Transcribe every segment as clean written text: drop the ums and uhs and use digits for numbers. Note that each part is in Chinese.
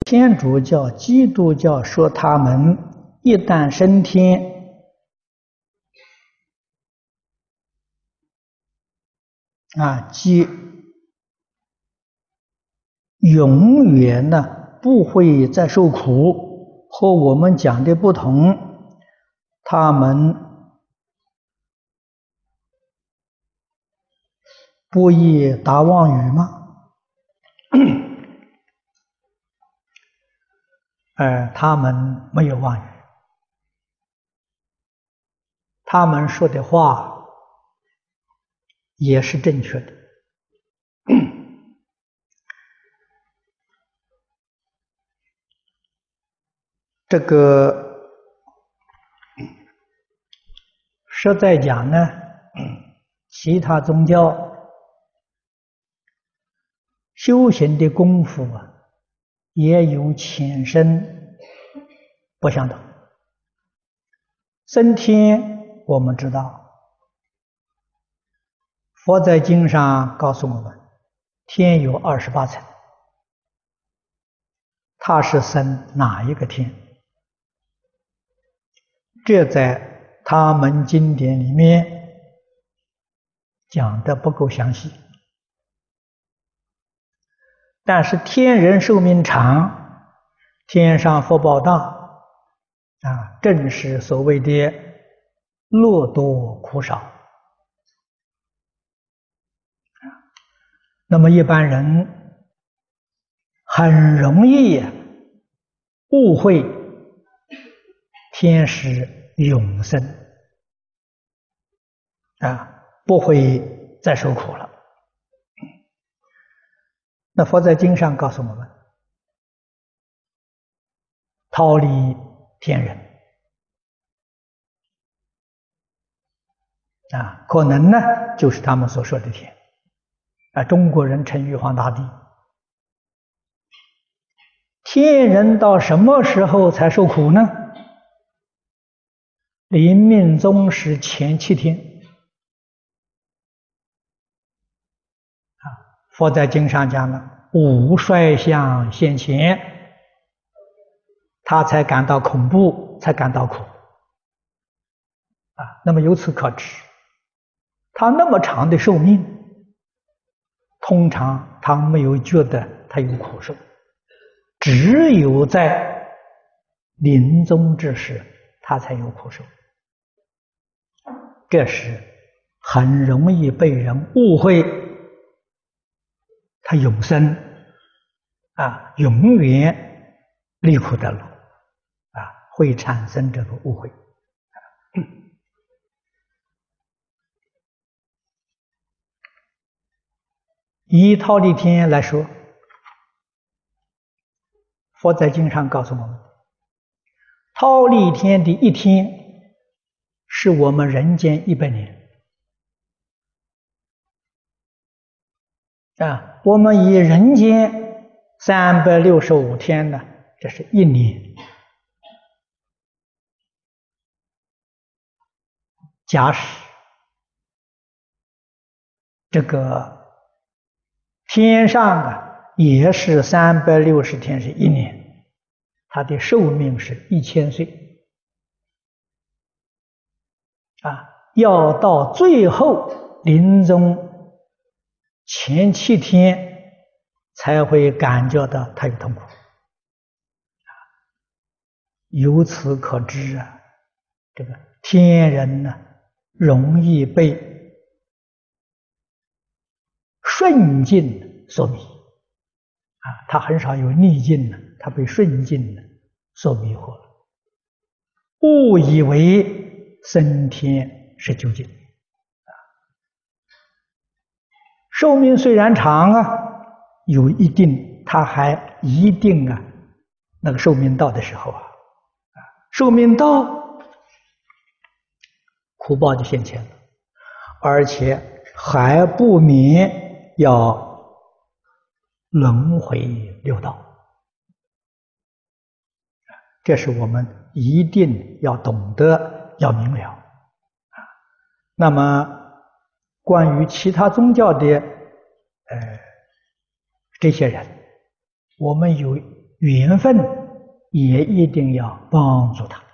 天主教、基督教说他们一旦升天，即永远不会再受苦，和我们讲的不同。他们不以达妄语吗？他们没有妄语，他们说的话也是正确的。这个实在讲呢，其他宗教修行的功夫也有浅深不相同。升天我们知道，佛在经上告诉我们，天有28层，他是升哪一个天？这在他们经典里面讲的不够详细。但是天人寿命长，天上福报大，正是所谓的乐多苦少。那么一般人很容易误会天是永生，不会再受苦了。那佛在经上告诉我们，忉利天人可能就是他们所说的天，中国人称玉皇大帝。天人到什么时候才受苦呢？临命终时前7天。佛在经上讲了，5衰相现前，他才感到恐怖，才感到苦。那么由此可知，他那么长的寿命，通常他没有觉得他有苦受，只有在临终之时他才有苦受。这是很容易被人误会他永生永远离苦得乐会产生这个误会。以忉利天来说，佛在经上告诉我们，忉利天的一天是我们人间100年。我们以人间365天这是1年。假使这个天上也是360天是1年，它的寿命是1000岁。要到最后临终前7天才会感觉到他有痛苦。由此可知这个天人容易被顺境所迷他很少有逆境他被顺境所迷惑了，误以为升天是究竟。寿命虽然长有一定，他还一定那个寿命到的时候寿命到，苦报就现前了，而且还不免要轮回六道。这是我们一定要懂得，要明了。那么关于其他宗教的这些人，我们有缘分，也一定要帮助他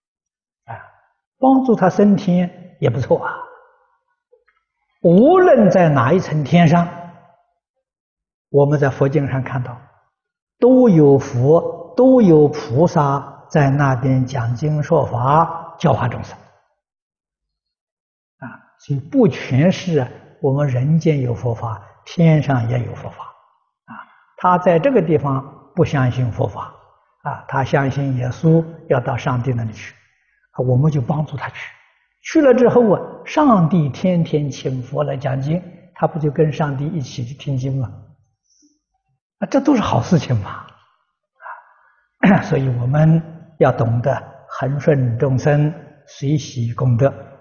帮助他升天也不错啊。无论在哪一层天上，我们在佛经上看到，都有佛，都有菩萨在那边讲经说法，教化众生所以不全是我们人间有佛法，天上也有佛法他在这个地方不相信佛法他相信耶稣要到上帝那里去我们就帮助他去了之后上帝天天请佛来讲经，他不就跟上帝一起去听经吗？这都是好事情嘛所以我们要懂得恒顺众生，随喜功德。